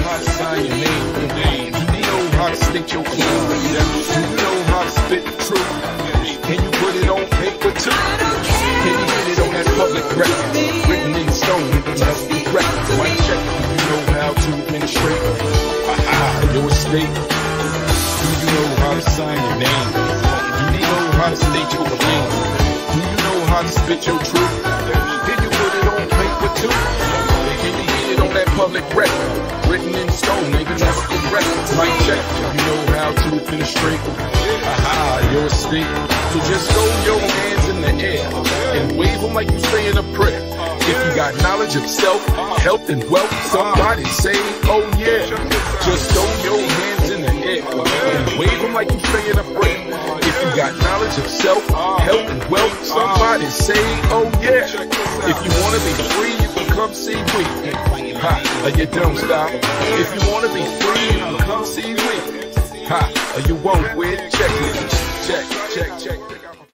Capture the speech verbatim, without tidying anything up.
how to sign your name? Do you know how to state your claim? Do you know how to spit the truth? Can you put it on paper too? Can you get it on that public record? Written in stone, that's the record. Mic check, do you know how to administrate? Aha, your estate. Do you know how to sign your name? Do you know how to state your claim? Do you know how to spit your truth? Can you put it on paper too? Can you get it on that public record? Written in stone, maybe that's the record. Mic check, do you know how to administrate? Aha, your estate. So just throw your hands in the air and wave them like you saying a prayer. If you got knowledge of self, health, and wealth, somebody say, oh yeah. Just throw your hands in the air and wave them like you saying a prayer. If you got knowledge of self, health, and wealth, somebody say, oh yeah. If you want to be free, you can come see me. Ha, you don't stop. If you want to be free, you can come see me. Ha, you won't quit. Check it. Check, check, check.